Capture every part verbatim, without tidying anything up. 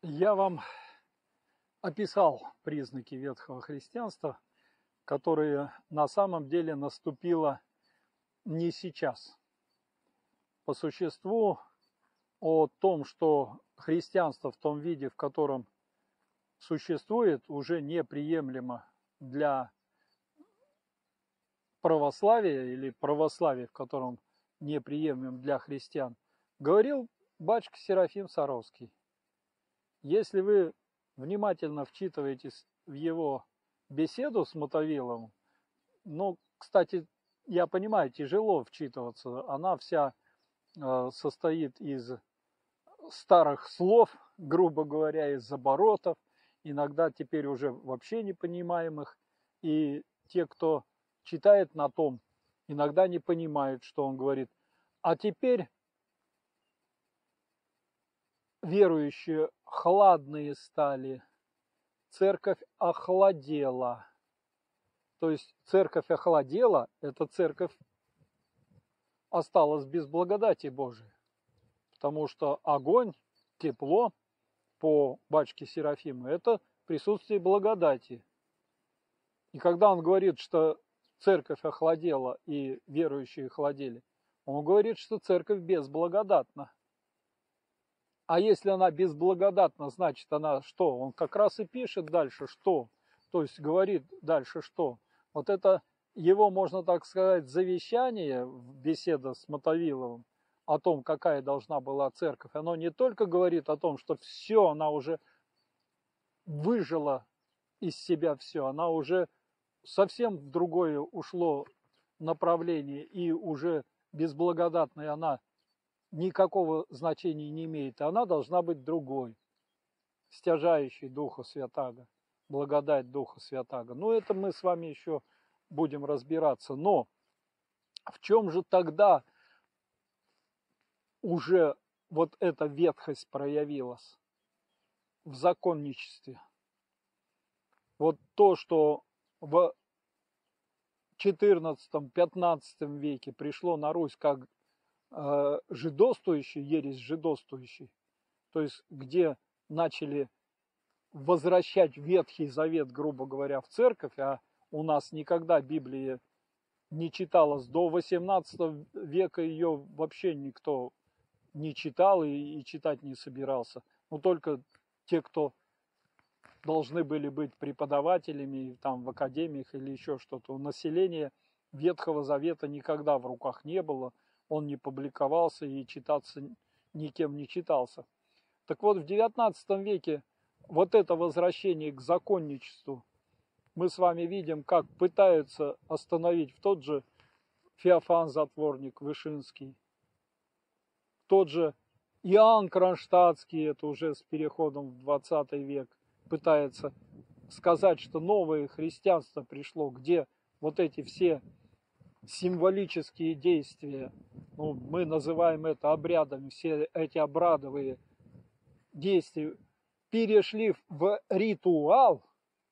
Я вам описал признаки ветхого христианства, которые на самом деле наступило не сейчас. По существу о том, что христианство в том виде, в котором существует, уже неприемлемо для православия или православия, в котором неприемлем для христиан, говорил батюшка Серафим Саровский. Если вы внимательно вчитываетесь в его беседу с Мотовиловым, ну, кстати, я понимаю, тяжело вчитываться, она вся э, состоит из старых слов, грубо говоря, из оборотов, иногда теперь уже вообще непонимаемых, и те, кто читает на том, иногда не понимают, что он говорит. А теперь верующие хладные стали, церковь охладела. То есть церковь охладела, эта церковь осталась без благодати Божией. Потому что огонь, тепло по батюшке Серафиму – это присутствие благодати. И когда он говорит, что церковь охладела и верующие охладели, он говорит, что церковь безблагодатна. А если она безблагодатна, значит она что? Он как раз и пишет дальше что. То есть говорит дальше что. Вот это его, можно так сказать, завещание, беседа с Мотовиловым, о том, какая должна была церковь, оно не только говорит о том, что все, она уже выжила из себя все, она уже совсем в другое ушло направление, и уже безблагодатная она никакого значения не имеет, она должна быть другой, стяжающей Духа Святаго, благодать Духа Святаго. Ну, это мы с вами еще будем разбираться. Но в чем же тогда уже вот эта ветхость проявилась? В законничестве. Вот то, что в четырнадцатом-пятнадцатом веке пришло на Русь как э, жидоствующий, ересь жидоствующий, то есть где начали возвращать Ветхий Завет, грубо говоря, в церковь, а у нас никогда Библия не читалась, до восемнадцатого века ее вообще никто не читал и, и читать не собирался. Но только те, кто должны были быть преподавателями там, в академиях или еще что-то. У населения Ветхого Завета никогда в руках не было, он не публиковался и читаться никем не читался. Так вот, в девятнадцатом веке вот это возвращение к законничеству мы с вами видим, как пытаются остановить в тот же Феофан Затворник Вышинский, тот же Иоанн Кронштадтский, это уже с переходом в двадцатый век, пытается сказать, что новое христианство пришло, где вот эти все символические действия, ну, мы называем это обрядами, все эти обрядовые действия перешли в ритуал.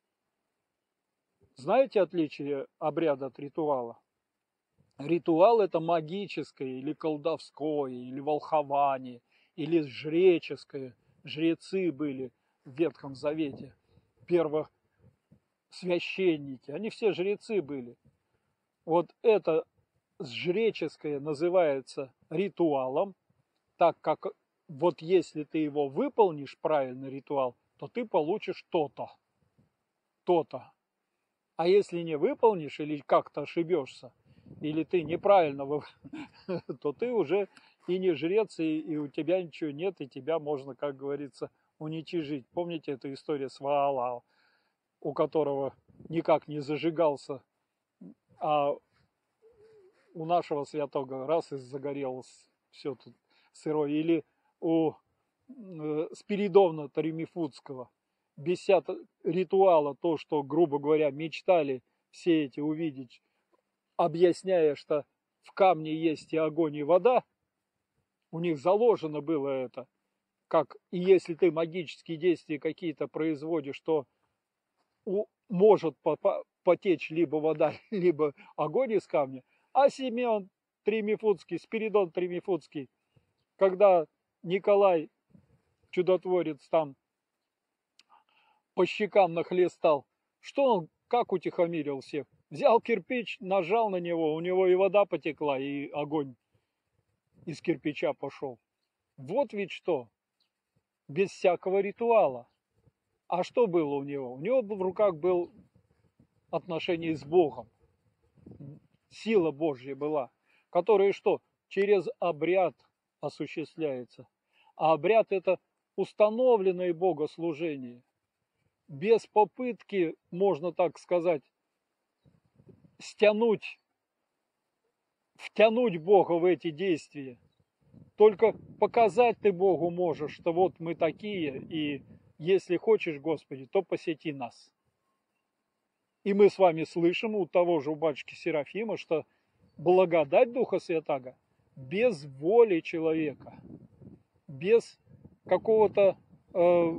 Знаете отличие обряда от ритуала? Ритуал – это магическое или колдовское, или волхование, или жреческое. Жрецы были в Ветхом Завете, первых священники, они все жрецы были. Вот это жреческое называется ритуалом, так как вот если ты его выполнишь, правильный ритуал, то ты получишь то-то, то-то. А если не выполнишь или как-то ошибешься, или ты неправильно, то ты уже и не жрец, и, и у тебя ничего нет, и тебя можно, как говорится, уничижить. Помните эту историю с Ваалао, у которого никак не зажигался, а у нашего святого раз и загорелось все тут сырое. Или у Спиридона Таремифудского, без всякого ритуала, то, что, грубо говоря, мечтали все эти увидеть, объясняя, что в камне есть и огонь, и вода, у них заложено было это, как и если ты магические действия какие-то производишь, то у, может потечь либо вода, либо огонь из камня. А Симеон Тремифудский, Спиридон Тремифудский, когда Николай Чудотворец там по щекам нахлестал. Что он, как утихомирил всех? Взял кирпич, нажал на него, у него и вода потекла, и огонь из кирпича пошел. Вот ведь что, без всякого ритуала. А что было у него? У него в руках был отношение с Богом. Сила Божья была, которая что? Через обряд осуществляется. А обряд – это установленное богослужение. Без попытки, можно так сказать, стянуть, втянуть Бога в эти действия. Только показать ты Богу можешь, что вот мы такие, и если хочешь, Господи, то посети нас. И мы с вами слышим у того же у батюшки Серафима, что благодать Духа Святаго без воли человека, без какого-то э,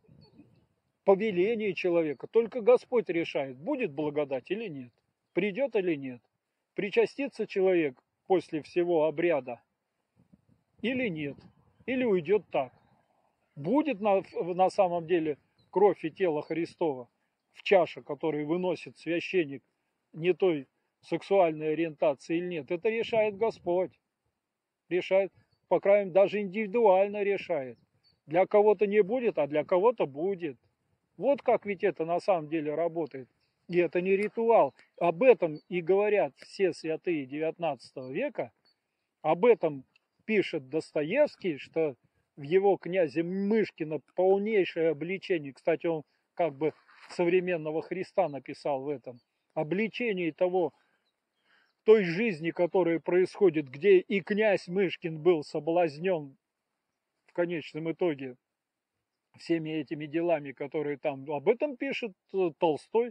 повеления человека. Только Господь решает, будет благодать или нет, придет или нет, причастится человек после всего обряда или нет, или уйдет так. Будет на, на самом деле кровь и тело Христова в чаше, которую выносит священник, не той сексуальной ориентации или нет, это решает Господь. Решает, по крайней мере, даже индивидуально решает. Для кого-то не будет, а для кого-то будет. Вот как ведь это на самом деле работает. И это не ритуал. Об этом и говорят все святые девятнадцатого века. Об этом пишет Достоевский, что в его князе Мышкина полнейшее обличение. Кстати, он как бы современного Христа написал в этом. Обличение того, той жизни, которая происходит, где и князь Мышкин был соблазнен в конечном итоге всеми этими делами, которые там. Об этом пишет Толстой.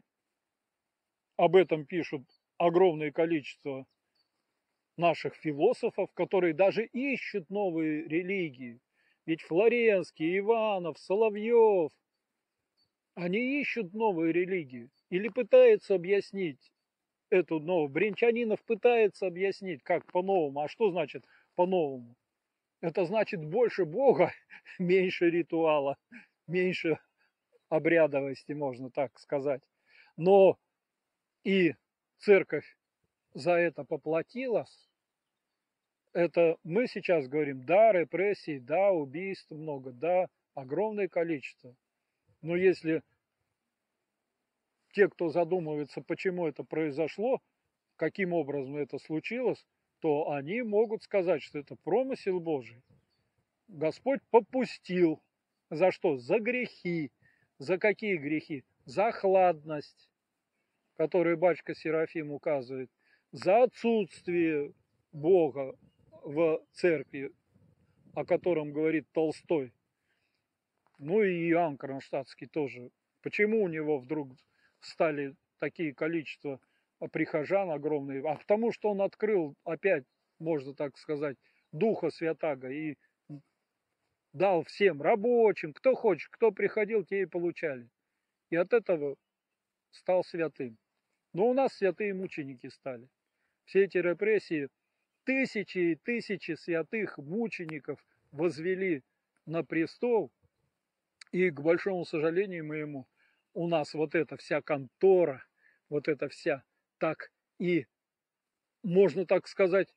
Об этом пишут огромное количество наших философов, которые даже ищут новые религии. Ведь Флоренский, Иванов, Соловьев, они ищут новые религии или пытаются объяснить эту новую. Бринчанинов пытается объяснить, как по-новому. А что значит по-новому? Это значит больше Бога, меньше ритуала, меньше обрядовости, можно так сказать. Но и церковь за это поплатилась. Это мы сейчас говорим, да, репрессий, да, убийств много, да, огромное количество. Но если те, кто задумывается, почему это произошло, каким образом это случилось, то они могут сказать, что это промысел Божий. Господь попустил. За что? За грехи. За какие грехи? За хладность, которую батюшка Серафим указывает. За отсутствие Бога в церкви, о котором говорит Толстой. Ну и Иоанн Кронштадтский тоже. Почему у него вдруг стали такие количества прихожан огромные? А потому что он открыл опять, можно так сказать, Духа Святаго и дал всем рабочим, кто хочет, кто приходил, те и получали. И от этого стал святым. Но у нас святые мученики стали. Все эти репрессии, тысячи и тысячи святых мучеников возвели на престол. И, к большому сожалению моему, у нас вот эта вся контора, вот эта вся, так и, можно так сказать,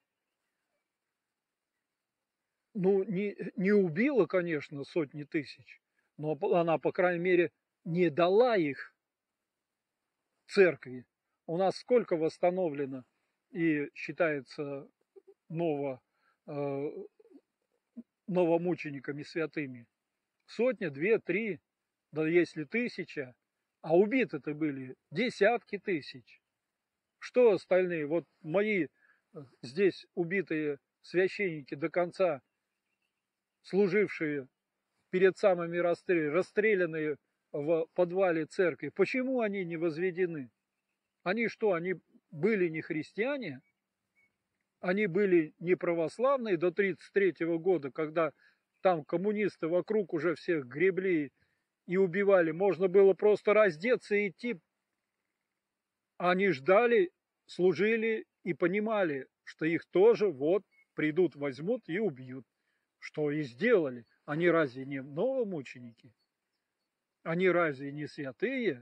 ну, не, не убила, конечно, сотни тысяч, но она, по крайней мере, не дала их церкви. У нас сколько восстановлено и считается ново, э, новомучениками святыми? Сотня, две, три, да если тысяча, а убиты-то были десятки тысяч. Что остальные? Вот мои здесь убитые священники до конца, служившие перед самыми расстрелами, расстрелянные в подвале церкви, почему они не возведены? Они что, они были не христиане? Они были не православные до тридцать третьего года, когда там коммунисты вокруг уже всех гребли и убивали. Можно было просто раздеться и идти. Они ждали, служили и понимали, что их тоже вот придут, возьмут и убьют. Что и сделали. Они разве не новомученики? Они разве не святые?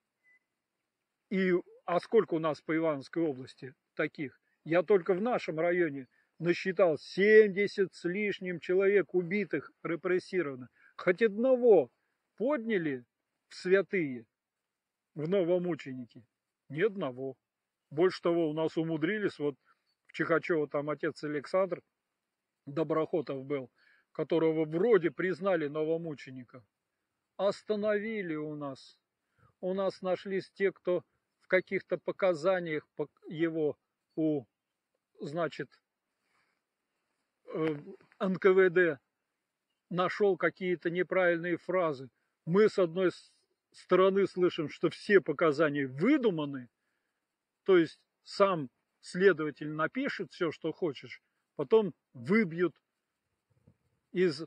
И, а сколько у нас по Ивановской области таких? Я только в нашем районе насчитал семьдесят с лишним человек убитых, репрессированных. Хоть одного подняли в святые, в новомученики? Ни одного. Больше того, у нас умудрились, вот в Чихачево там отец Александр Доброхотов был, которого вроде признали новомучеником. Остановили у нас. У нас нашлись те, кто в каких-то показаниях его у, значит, эн ка вэ дэ нашел какие-то неправильные фразы. Мы с одной стороны слышим, что все показания выдуманы, то есть сам следователь напишет все, что хочешь, потом выбьют из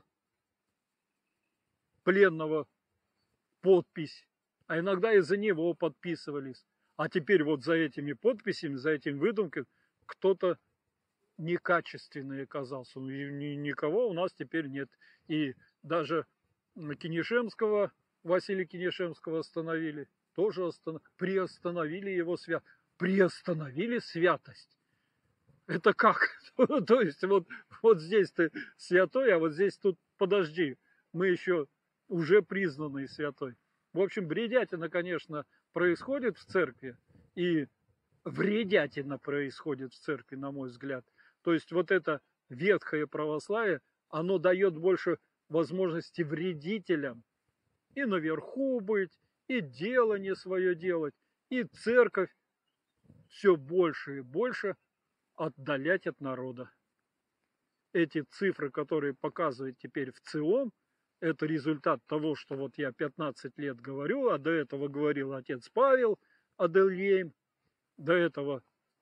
пленного подпись, а иногда из-за него подписывались. А теперь вот за этими подписями, за этим выдумкой кто-то некачественный оказался. Никого у нас теперь нет. И даже Кинешемского, Василия Кинешемского остановили. Тоже останов... приостановили его святость. Приостановили святость. Это как? То есть вот, вот здесь ты святой, а вот здесь тут подожди. Мы еще уже признанный святой. В общем, бредятина, конечно, происходит в церкви. И вредятина происходит в церкви, на мой взгляд. То есть вот это ветхое православие, оно дает больше возможности вредителям и наверху быть, и дело не свое делать, и церковь все больше и больше отдалять от народа. Эти цифры, которые показывают теперь в ЦИОМ, это результат того, что вот я пятнадцать лет говорю, а до этого говорил отец Павел Адельейм, до этого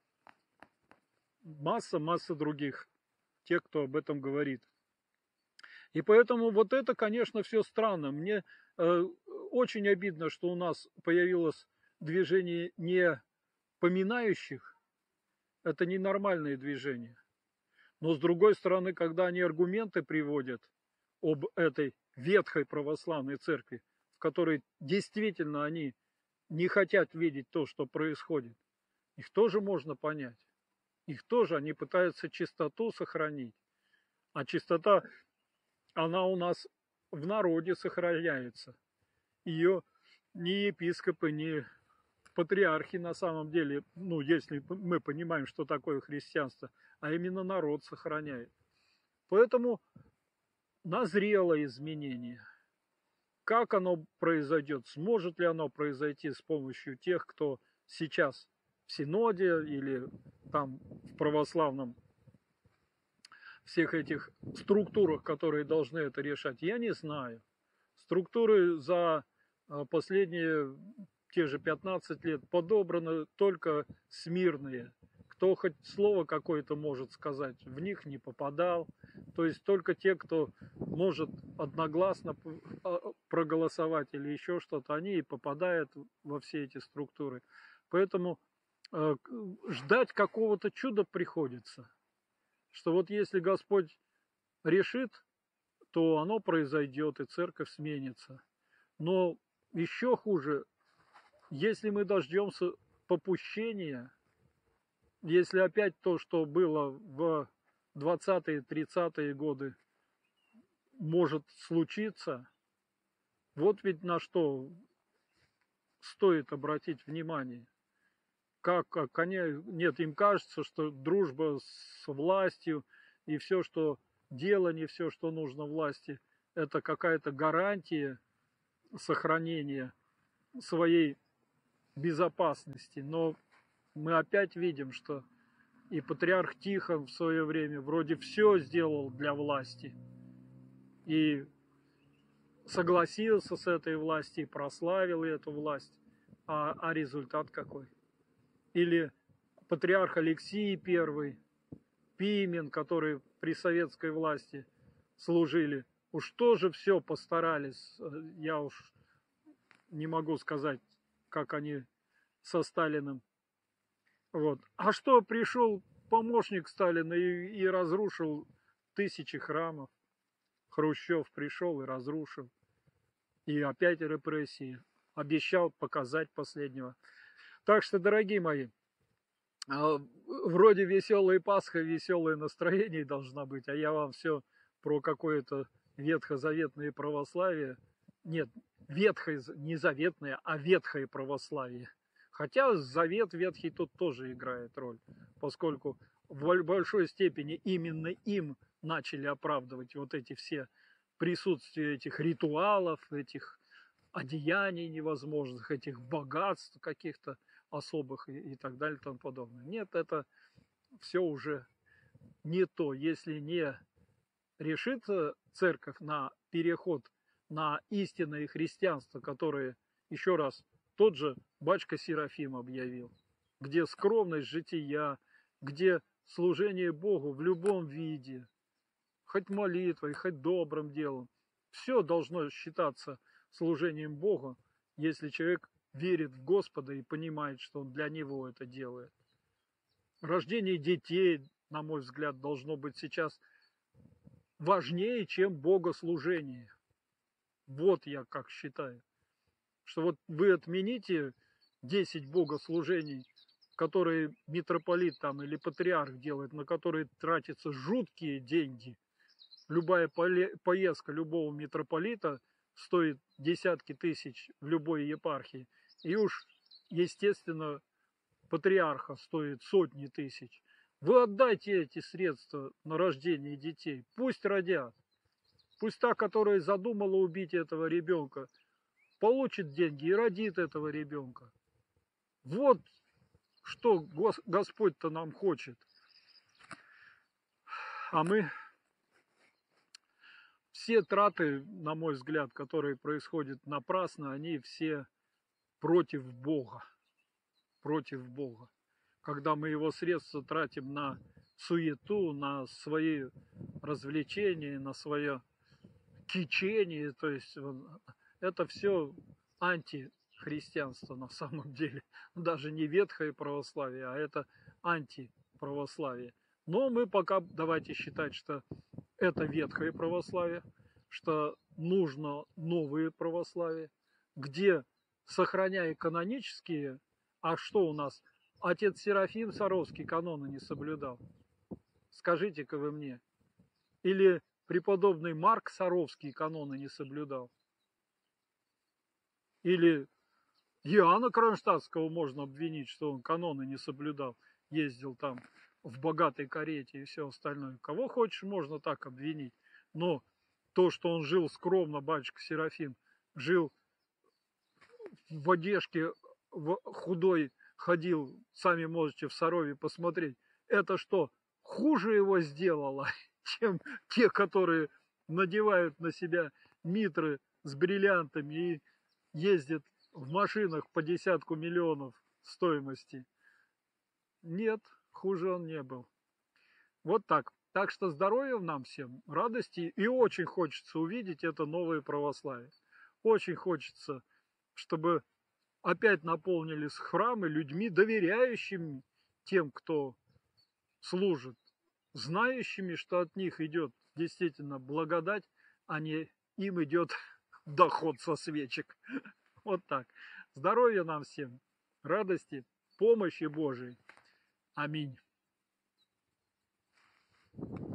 масса-масса других, тех, кто об этом говорит. И поэтому вот это, конечно, все странно. Мне э, очень обидно, что у нас появилось движение не поминающих. Это ненормальные движения. Но с другой стороны, когда они аргументы приводят об этой ветхой православной церкви, в которой действительно они не хотят видеть то, что происходит, их тоже можно понять. Их тоже, они пытаются чистоту сохранить. А чистота, она у нас в народе сохраняется. Ее ни епископы, ни патриархи на самом деле, ну, если мы понимаем, что такое христианство, а именно народ сохраняет. Поэтому назрело изменение. Как оно произойдет? Сможет ли оно произойти с помощью тех, кто сейчас в Синоде или там в православном, всех этих структурах, которые должны это решать, я не знаю. Структуры за последние те же пятнадцать лет подобраны только смирные. Кто хоть слово какое-то может сказать, в них не попадал. То есть только те, кто может одногласно проголосовать или еще что-то, они и попадают во все эти структуры. Поэтому э, ждать какого-то чуда приходится. Что вот если Господь решит, то оно произойдет, и церковь сменится. Но еще хуже, если мы дождемся попущения, если опять то, что было в двадцатые-тридцатые годы, может случиться, вот ведь на что стоит обратить внимание. Как, как они, нет, им кажется, что дружба с властью и все, что делание, все, что нужно власти, это какая-то гарантия сохранения своей безопасности. Но мы опять видим, что и патриарх Тихон в свое время вроде все сделал для власти. И согласился с этой властью, и прославил эту власть. А, а результат какой? Или патриарх Алексий Первый, Пимен, которые при советской власти служили. Уж тоже все постарались. Я уж не могу сказать, как они со Сталиным. Вот. А что, пришел помощник Сталина и, и разрушил тысячи храмов. Хрущев пришел и разрушил. И опять репрессии. Обещал показать последнего. Так что, дорогие мои, вроде веселая Пасха, веселое настроение должна быть, а я вам все про какое-то ветхозаветное православие. Нет, ветхое, не заветное, а ветхое православие. Хотя завет ветхий тут тоже играет роль, поскольку в большой степени именно им начали оправдывать вот эти все присутствия этих ритуалов, этих одеяний невозможных, этих богатств каких-то особых и, и так далее и тому подобное. Нет, это все уже не то. Если не решится церковь на переход на истинное христианство, которое, еще раз, тот же батюшка Серафим объявил, где скромность жития, где служение Богу в любом виде, хоть молитвой, хоть добрым делом, все должно считаться служением Богу, если человек верит в Господа и понимает, что Он для него это делает. Рождение детей, на мой взгляд, должно быть сейчас важнее, чем богослужение. Вот я как считаю. Что вот вы отмените десять богослужений, которые митрополит там или патриарх делает, на которые тратятся жуткие деньги. Любая поездка любого митрополита стоит десятки тысяч в любой епархии. И уж, естественно, патриарха стоит сотни тысяч. Вы отдайте эти средства на рождение детей. Пусть родят. Пусть та, которая задумала убить этого ребенка, получит деньги и родит этого ребенка. Вот что Господь-то нам хочет. А мы... Все траты, на мой взгляд, которые происходят напрасно, они все против Бога. Против Бога. Когда мы его средства тратим на суету, на свои развлечения, на свое кичение, то есть это все антихристианство на самом деле. Даже не ветхое православие, а это антиправославие. Но мы пока давайте считать, что это ветхое православие, что нужно новое православие, где, сохраняя канонические, а что у нас, отец Серафим Саровский каноны не соблюдал? Скажите-ка вы мне. Или преподобный Марк Саровский каноны не соблюдал? Или Иоанна Кронштадтского можно обвинить, что он каноны не соблюдал, ездил там в богатой карете и все остальное. Кого хочешь, можно так обвинить. Но то, что он жил скромно, батюшка Серафим, жил в одежке, в худой, ходил, сами можете в Сарове посмотреть, это что, хуже его сделало, чем те, которые надевают на себя митры с бриллиантами и ездят в машинах по десятку миллионов стоимости? Нет, хуже он не был. Вот так. Так что здоровья нам всем, радости, и очень хочется увидеть это новое православие. Очень хочется, чтобы опять наполнились храмы людьми, доверяющими тем, кто служит, знающими, что от них идет действительно благодать, а не им идет доход со свечек. Вот так. Здоровья нам всем, радости, помощи Божией. Аминь.